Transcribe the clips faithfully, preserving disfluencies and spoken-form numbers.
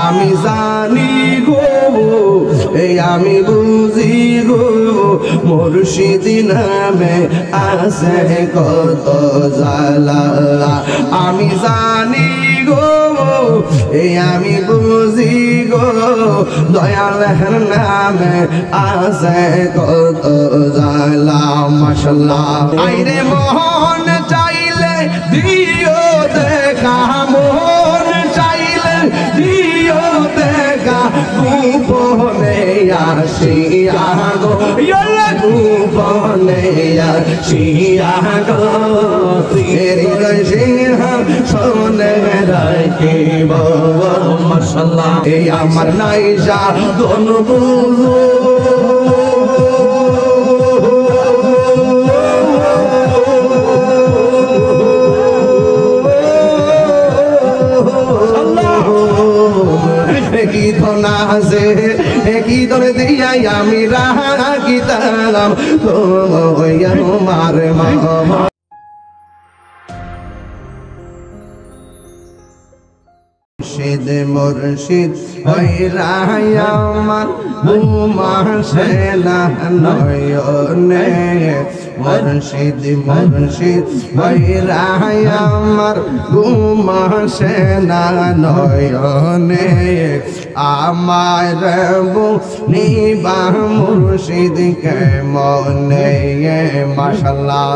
আমি জানি গো এই আমি বুঝি গো মুর্শিদ নামে আছে কত জ্বালা আমি জানি গো এই আমি বুঝি গো দয়ালের নামে আছে কত জ্বালা মাশাআল্লাহ আইরে মোহন চাইলে দিও দেখা মোহন চাইলে দিও দেখা গোপনে আসিয়া গো গোপনে আসিয়া গো হৃদয় সিংহ শোনে রাখিব মাশাআল্লাহ এই আমার নাইজা দোন বুঝো কি ধনা আছে কি ধরে দিয়াই আমি রাখি তালাম তোমার মা মুর্শিদ মুর্শিদ হইরা আমার ঘুমাসে না নয়নে মুর্শিদ মুর্শিদ হইরা আমার ঘুমাসে না নয়নে আমার নিবা মুর্শিদ কে মনে মাশাআল্লাহ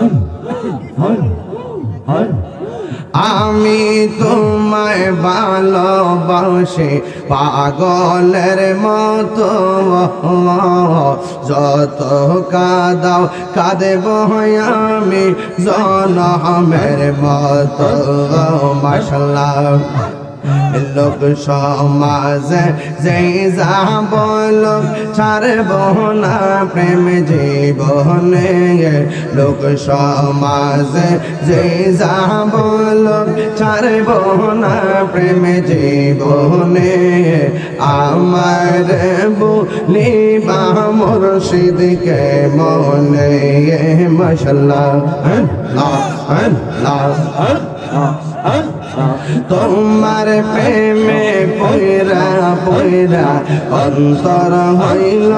আমি তোমায় ভালোবাসি পাগলের মতো যত কাঁদাও কাঁদেব আমি জনমের মতো মাশাআল্লাহ লোক সমাজে যেই যা বলুক ছাড়ব না প্রেম জীবনে লোক সমাজে যেই যা বলুক ছাড়ব না প্রেম জীবনে আমার বলিবা মুর্শিদকে মনে মাশাআল্লাহ তোমার প্রেমে পয়রা পয়রা অন্তর হইল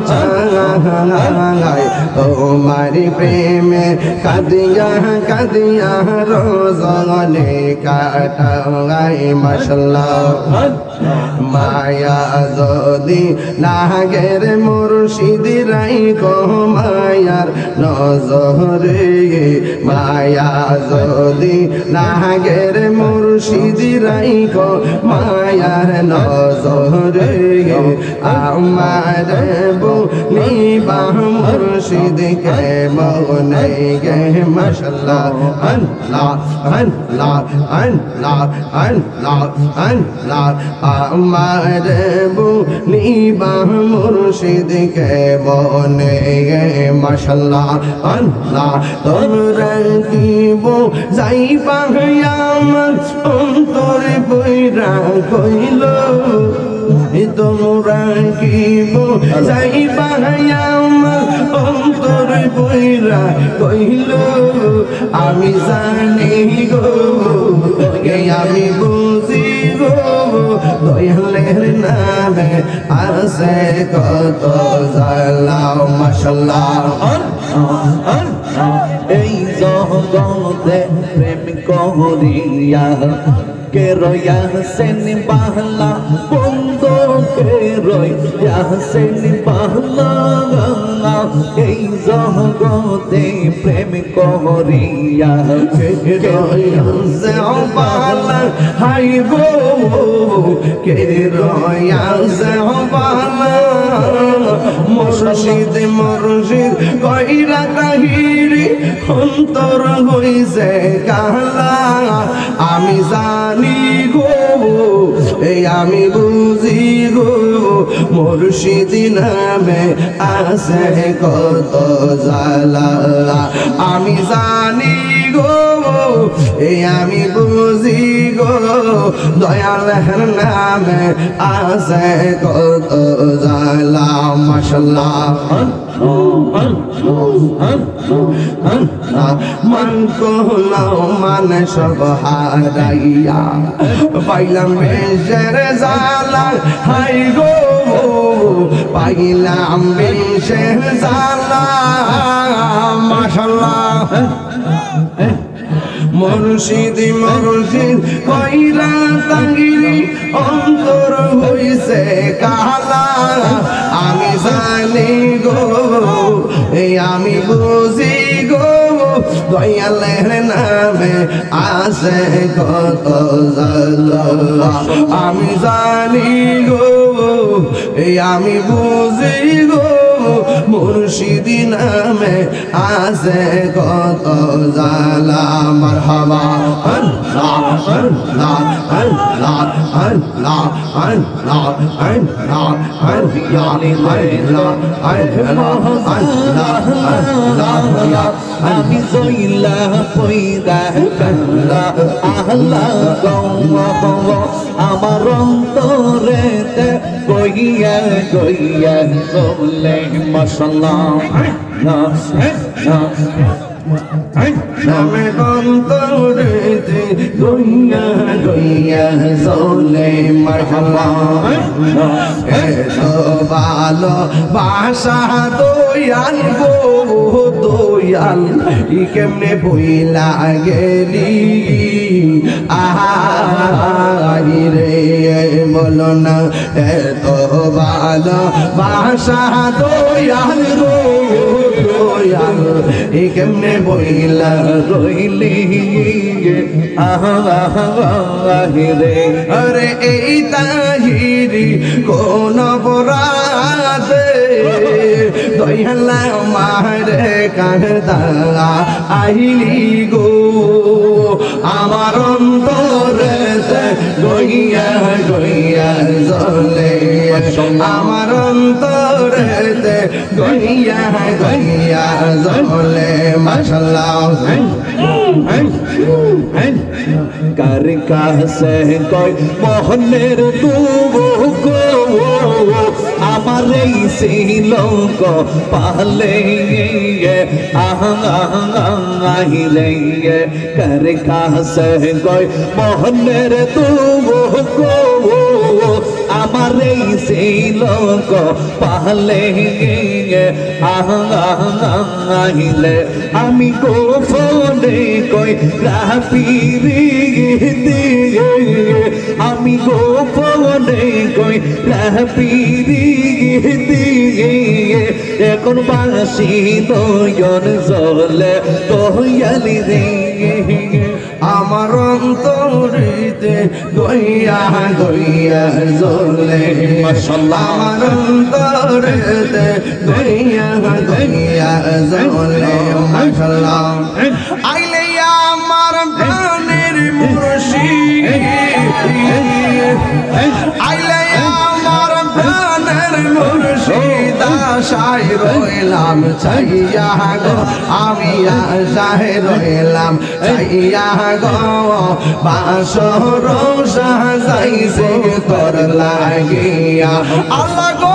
চাই তোমার প্রেমে কাঁদিয়া কাঁদিয়া রোজনে কাটাই মাশাআল্লাহ মায়া যদি লাগের মুর্শিদ রাইখো মায়ার নজরে মায়া যদি লাগের মুর্শিদ রাইখো মায়ার নজরে আমার বলিবা মুর্শিদকে মনে গে মাশাআল্লাহ আল্লাহ আল্লাহ আল্লাহ আল্লাহ আল্লাহ আমার বলিবা মুর্শিদকে মনে গে মাশাআল্লাহ আল্লাহ তোমরা কি বো যাইবা আমার অন্তরে বইরা কইল তোমরা কি বো যাইবা আমার অন্তরে বইরা কইল আমি জানি গো আমি বুঝি গো দয়ালের নামে আছে কত জ্বালা মাশাআল্লাহ এই জগতে প্রেম করিয়া কে রয়া সেন বাহলা বন্ধ কে রয়া সেন বাহলা এই জগতে প্রেম করিয়া কে রয়া সেন বাহলা হাই গো কে রয়া সেন বাহলা মুর্শিদ মুর্শিদ কইরা কাহিরি অন্তর হইছে কালা আমি জানি গো এই আমি বুঝি গো মুর্শিদ নামে আছে কত জ্বালা আমি জানি গো এই আমি বুঝি গো দয়ালের নামে আছে কত জালা মাশাআল্লাহ মান কোলাও মানে সব হারাইয়া পাইলাম বেশের জালা হাই গো পাইলাম বেশের জালা মাশাআল্লাহ মুর্শিদ মুর্শিদ কইরা তাঙ্গিরি অন্তর হইছে কালা আমি জানি গো এই আমি বুঝি গো দয়ালের নামে আছে কত জালা আমি জানি গো এই আমি বুঝি গো মুর্শিদি নামে আছে কত জালা মারহাবা আল্লাহ আল্লাহ আল্লাহ আল্লাহ আল্লাহ আল্লাহ আল্লাহ আল্লাহ আল্লাহ আমি জইলা পয়দা কাল্লা আল্লাহ গো আমার অন্তরেতে গইয়া গইয়া চলে মাশাআল্লাহ না না নামে অন্তরেতে গইয়া গইয়া চলে মারহাবা এত ভালো বাসা দয়াল গো দয়াল ই কেমনে বইলা গেলি আহাই রে বলো না এত ভালো বাসা দয়াল গো দয়াল ই কেমনে বইলা রইলি আহাই রে আরে এই তাহিরি কোন বরাতে দয়ালা মারে কাঁদা আইলি গো আমার অন্তরেতে গইয়া গইয়া জ্বলে আমার অন্তরেতে গইয়া গইয়া জ্বলে মাশাআল্লাহ কার কাছে কই মোহনের দুঃখ আমার এই ছিল গো পালে আহিলে কার কাছে কই মোহনের দুঃখ আমার এই ছিল গো পালে আহিলে আমি গোপনে কই রাফিরি দিয়ে আমি গোপনে কই রাফিরি দিয়ে এখন বাসি নয়ন জলে দয়ালি রে আমার অন্তরিতে গইয়া গইয়া জ্বলে মাশাআল্লাহ আমার অন্তরিতে গইয়া গইয়া জ্বলে মাশাআল্লাহ আইলে আমার প্রাণের মুর্শিদ আইলে আমার প্রাণের মুর্শিদ আশায় রইলাম চাইয়া গো আমি আশায় রইলাম চাইয়া গো বাসর সাজাইছে তোর লাগিয়া আল্লাহ গো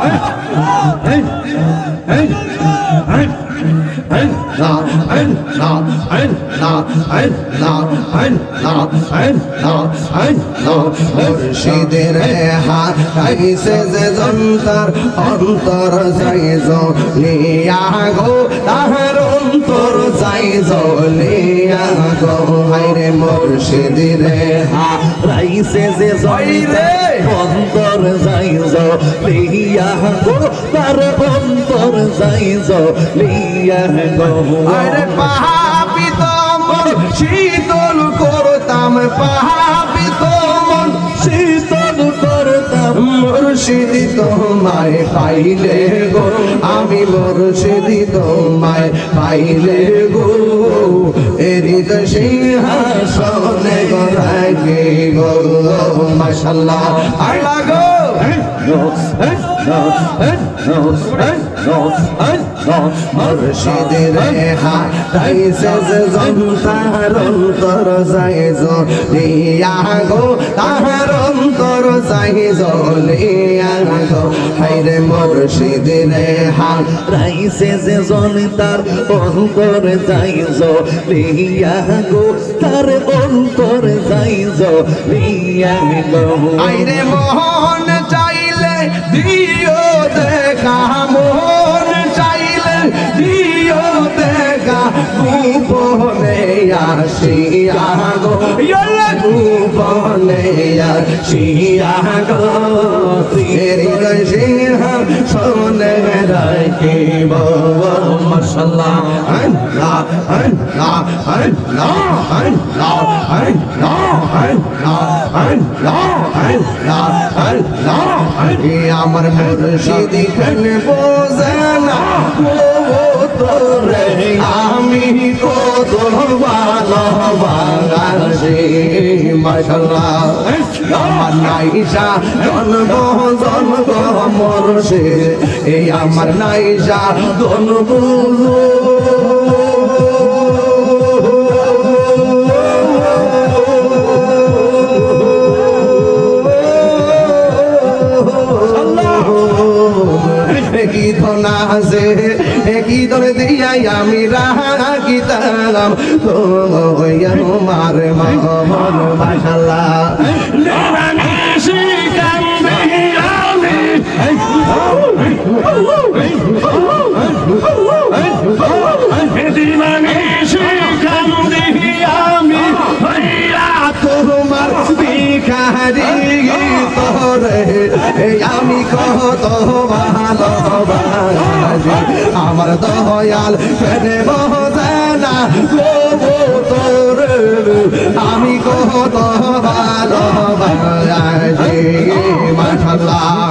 মুর্শিদের হাইছে যে যন্তর অন্তর যাইজ লিয়া গো তাহার অন্তর যাইজ লিয়া গো হাইরে মুর্শিদের রাইছে যে জয়রে অন্তর যাইজ লিয়া গো তার অন্তর যাইজ লিয়া গো আরে পাপিত মন শীতল করতাম পাপিত মন শীতল করতাম মুর্শিদি তোমায় পাইলে গো আমি মুর্শিদি তোমায় পাইলে গো এরিদ সিংহাসনে গো রাখি গো মাশাআল্লাহ আল্লাহ গো মুর্শিদের হারাইছে যে জন তাহার অন্তর যায় জ্বলিয়া গো, তাহার অন্তর যায় জ্বলিয়া গো। হায়রে মুর্শিদের হারাইছে যে জন তার অন্তর যায় জ্বলিয়া গো, তার অন্তর যায় জ্বলিয়া গো। আইরে মোহন চাইলে দিও দেখা, মোহন চাইলে দিও দেখা, গোপনে আসিয়া গো, গোপনে আসিয়া গো। হৃদয় সিংহ শোনে রাখিব মাশাআল্লাহ। আল্লাহ আল্লাহ আল্লাহ আল্লাহ আল্লাহ আল্লাহ আল্লাহ আল্লাহ আল্লাহ। আমার মুর্শিদ খান বোঝে না তোরে আমি কত ভালোবাসি মাশাআল্লাহ। আমার নাইসা জন্ম জন্ম মুর্শিদ, এই আমার নাইসা জন্ম কি ধনা আছে কি ধরে দিয়াই আমি রাখিতাম তো আমার মন মাশাআল্লাহ। তোমার ভিখারি তোরে আমি কত ভালোবাসি, আমার দয়াল কেনে বোঝে না তোরে আমি কত ভালোবাসি মাশাআল্লাহ।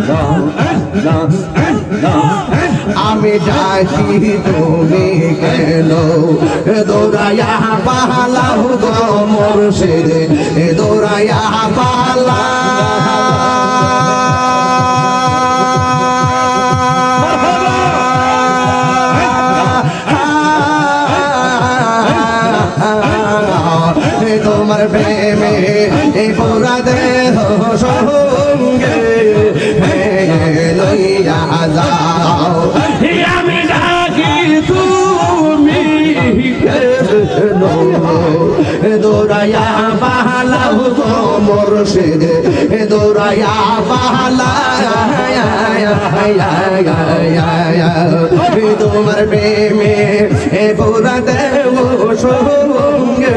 আমি ডাকি তুমি কেন দৌড়াইয়া পালাও গো মুর্শিদ, দৌড়াইয়া পালা তোমার প্রেমে পুরা দেহ সঙ্গে লইয়া যাও। আমি ডাকি তুমি দৌড়াইয়া পালাও গো মুর্শিদ, দৌড়াইয়া পালা তোমার প্রেমে পুরা দেহ সঙ্গে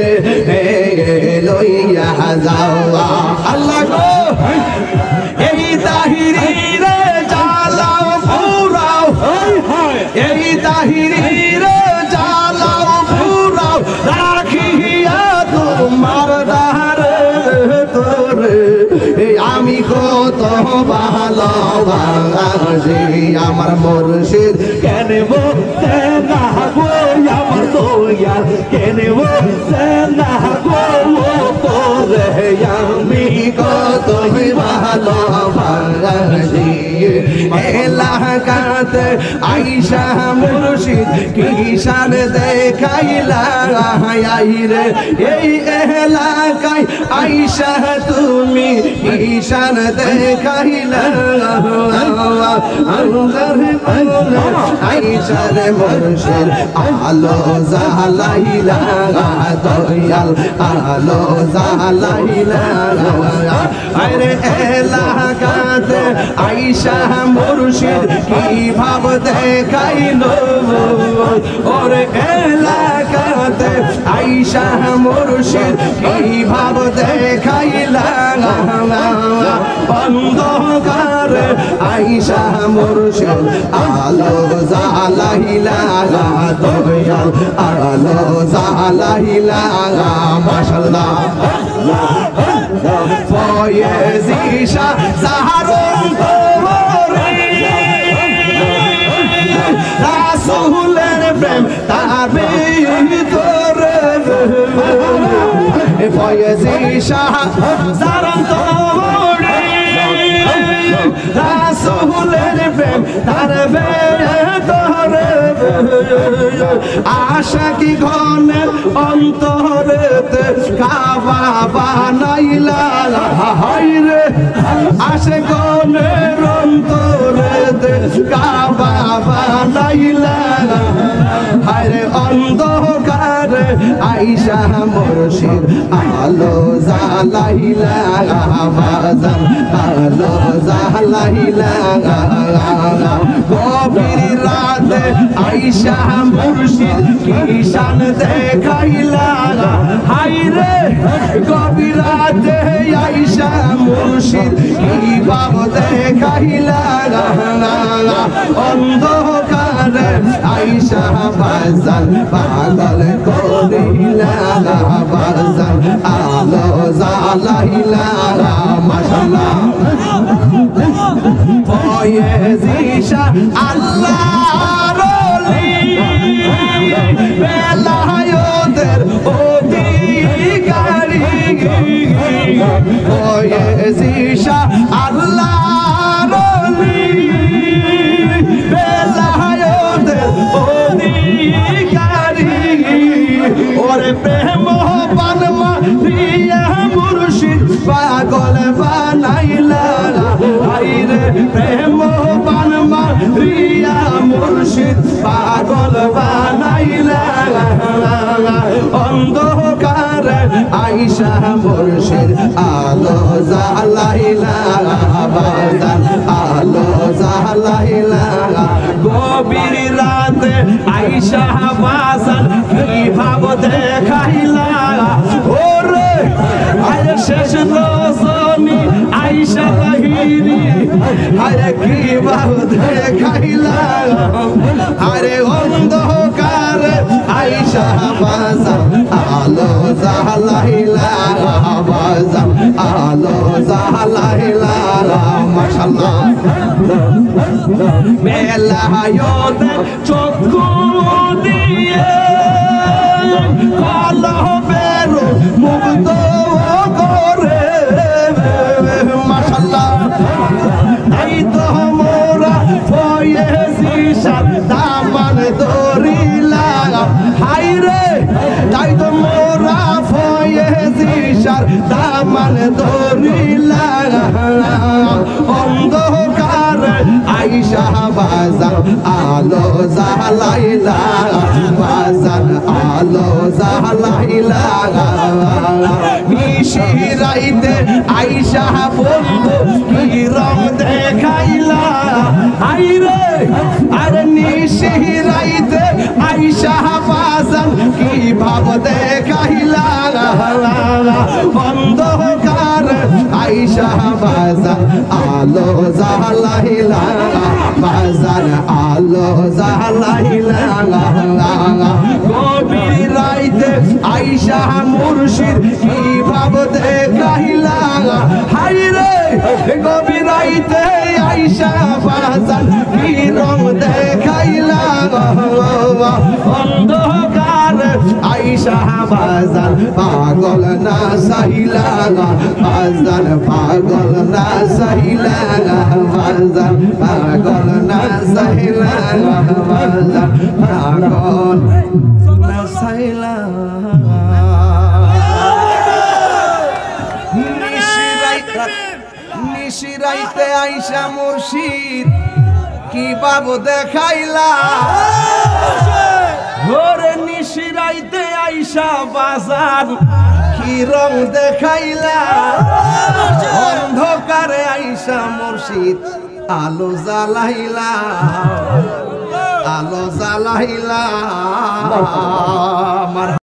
লইয়া যাওয়া। আল্লাহ গো এই তাহিরি রে জ্বালাও পুরাও, এই তাহিরি রে জ্বালাও পুরাও, রাখিয়া তোমার দ্বারে তোরে আমি কত ভালোবাসি। আমার মুর্শিদ কেন বোঝে না গো আমার দয়াল, কেন বোঝে না গো তোরে আমি কত ভালোবাসি। এলাকাতে আইসা মুর্শিদ কিষান দেখাইলা রে, এই এলাকায় আইসা তুমি কিষান দেখাইলা আইসা রে মুর্শিদ আলো জালাইলা দয়াল, আলো জালাইলা। আরে এলাকাতে আইসা মুর্শিদ কি ভাব দেখাইল, ওরে এলাকাতে আইসা মুর্শিদ কি ভাব দেখাইলা। অন্ধকারে আইসা মুর্শিদ আলো জালাইলা দয়াল, আলো জালাইলা মাশাআল্লাহ। ফয়েজিশা সাহারুন তোরে রাসূলের প্রেম তার ভিতরে, ফয়েজিশা সাহারুন তোরে রাসূলের প্রেম তার ভেতরে আশিকি ঘনের অন্তরেতে কাবা বানাইলা হায়রে আশিকনের অন্তরেতে কাবা বানাইলা হায়রে অন্ধকারে আইসা মুর্শিদ আলো জ্বালাইলা বাজান আলো জ্বালাইলা গভীর রাতে আইসা মুর্শিদ কি শান দেখাইলা হায়রে গভীর রাতে আইসা মুর্শিদ কি ভাব দেখাইলা অন্ধকারে আইসা বাজান পাগল করিলা বাজান আলো জ্বালাইলা মাশাআল্লাহ ভয়ে জিশা আল্লাহর ওলি বেলায়েতের অধিকারী ভয়ে জিশা আল্লাহর ওলি বেলায়েতের অধিকারী ওরে প্রেম বানমা প্রিয়া মুর্শিদ পাগল বানাইলা হায়রে প্রেম বানমা প্রিয়া মুর্শিদ পাগল বানাইলা অন্ধকারে আইসা মুর্শিদ আলো জ্বালাইলা বাজান আলো জ্বালাইলা গভীর রাতে আইসা বাজান কি ভাব দেখাইলা ওরে আরে শেষ রজনী আইসা লাহিরি আরে কি ভাব দেখাইলা আরে অন্ধকারে আইসা বাজান আলো জ্বালাইলা বাজান আলো জ্বালাইলা মাশাআল্লাহ বেলায়েতে চক্ষু দিয়ে কলবের মুগ্ধ করে মাশাআল্লাহ তাই তো মোরা ফয়েজি দামান দরিলা হায়রে তাই তো মোরা ফয়েজি দামান দরিলা অন্ধকারে আইসা বাজান আলো জ্বালাইলা বাজান আলো জ্বালাইলা নিশিরাইতে আইসা বন্ধু কি রং দেখাইলা হায়রে আরে নিশিরাইতে আইসা বাজান কি ভাব দেখাইলা অন্ধকারে আইসা বাজান আলো জ্বালাইলা বাজান আলো জ্বালাইলা গভীর রাইতে আইসা মুর্শিদ কি ভাব দেখাইলা হায়রে গভীর রাইতে আইসা বাজান কি রং দেখাইলা অন্ধকারে আইসা বাজান পাগল না সাইলা বাজান পাগল না সাইলা বাজান পাগল না সাইলা বাজান পাগল না সাইলা নিশিরাইতে আইসা মুর্শিদ কি বাবু দেখাইলা ঘরে নিশিরাইতে আইসা বাজার কি রং দেখাইলা অন্ধকারে আইসা মুর্শিদ আলো জ্বালাইলা আলো জ্বালাইলা।